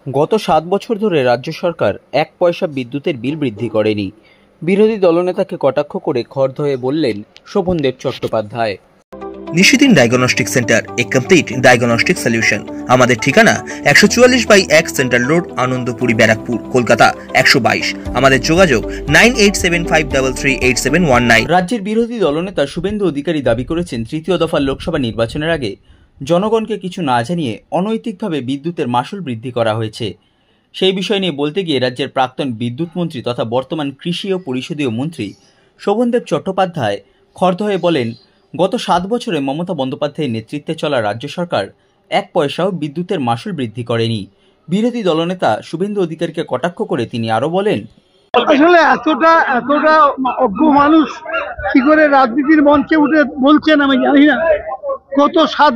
গত ৭ বছর ধরে রাজ্য সরকার এক পয়সা বিদ্যুতের বিল বৃদ্ধি করেনি। বিরোধী দলনেতাকে কটাক্ষ করে খড়দহে বললেন Sovandeb Chattopadhyay. Nishidin diagnostic centre, a complete diagnostic solution. আমাদের ঠিকানা ১৪৪/১ সেন্ট্রাল রোড, আনন্দপুরি, ব্যারাকপুর, কলকাতা ১২২। আমাদের যোগাযোগ 9875338719। রাজ্যের বিরোধী দলনেতা শুভেন্দু অধিকারী দাবি করেছেন, তৃতীয় দফার লোকসভা নির্বাচনের আগে জনগণকে কিছু না জানিয়ে অনৈতিকভাবে বিদ্যুতের মাশুল বৃদ্ধি করা হয়েছে। সেই বিষয় নিয়ে বলতে গিয়ে রাজ্যের প্রাক্তন বিদ্যুৎ মন্ত্রী তথা বর্তমান কৃষি ও পরিষদীয় মন্ত্রী শোভনদেব চট্টোপাধ্যায় খড়দহে বলেন, গত ৭ বছরে মমতা বন্দ্যোপাধ্যায়ের নেতৃত্বে চলা রাজ্য সরকার এক পয়সাও বিদ্যুতের মাশুল বৃদ্ধি করেনি। বিরোধী দলনেতা শুভেন্দু অধিকারীকে কটাক্ষ করে তিনি আরো বলেন, আসলে এতটা অজ্ঞ মানুষ কি করে রাজনীতির মঞ্চে উঠে বলছেন আমি জানি না। গত ৭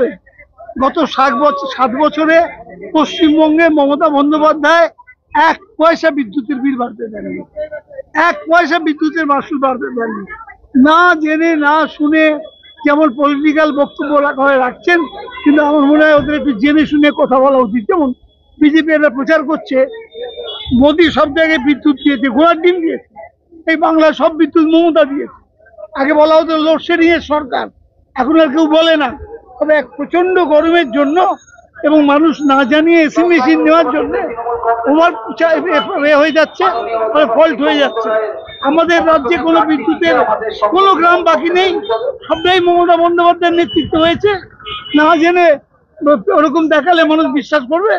বছরে পশ্চিমবঙ্গে মমতা বন্দ্যোপাধ্যায় এক পয়সা বিদ্যুতের বিল বাড়তে দেননি, এক পয়সা বিদ্যুতের মাশুল বাড়তে দেননি। না জেনে না শুনে যেমন পলিটিক্যাল বক্তব্য রাখছেন, কিন্তু আমার মনে হয় ওদের একটু জেনে শুনে কথা বলা উচিত। যেমন বিজেপি এরা প্রচার করছে মোদী সব জায়গায় বিদ্যুৎ দিয়েছে, ঘোড়ার ডিম দিয়েছে, এই বাংলায় সব বিদ্যুৎ মমতা দিয়েছে। আগে বলা হতো লোডশেডিং এর সরকার, এখন আর কেউ বলে না। তবে এক প্রচন্ড গরমের জন্য এবং মানুষ না জানিয়ে এসি মেশিন নেওয়ার জন্য ওভার হয়ে যাচ্ছে, ফল্ট হয়ে যাচ্ছে। আমাদের রাজ্যে কোনো বিদ্যুতের কোনো গ্রাম বাকি নেই, সবটাই মমতা বন্দ্যোপাধ্যায়ের নেতৃত্ব হয়েছে। না জেনে ওরকম দেখালে মানুষ বিশ্বাস করবে?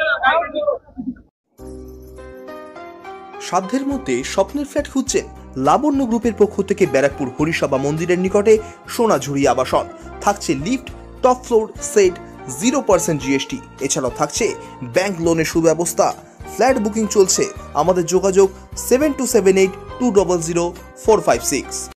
সাধ্যের মধ্যে স্বপ্নের ফ্ল্যাট খুঁজছেন? লাবণ্য গ্রুপের পক্ষ থেকে ব্যারাকপুর হরিসভা মন্দিরের নিকটে সোনাঝুরি আবাসন। থাকছে lift, top floor, set, 0% GST। এছাড়াও থাকছে ব্যাংক লোনের সুব্যবস্থা। ফ্ল্যাট বুকিং চলছে। আমাদের যোগাযোগ 7278200456।